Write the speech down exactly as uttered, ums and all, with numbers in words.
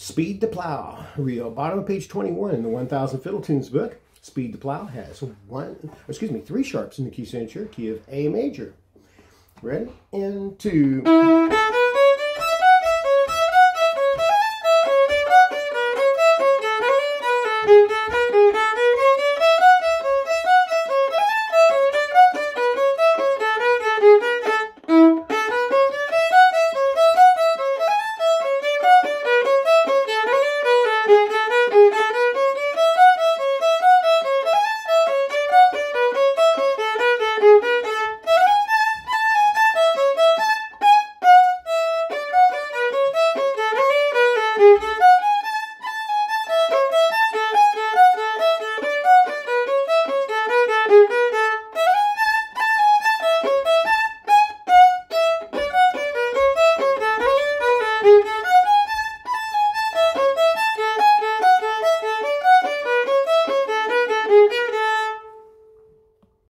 Speed to Plough. Real bottom of page twenty-one in the one thousand Fiddle Tunes book. Speed to Plough has one, excuse me, three sharps in the key signature, key of A major. Ready? And two.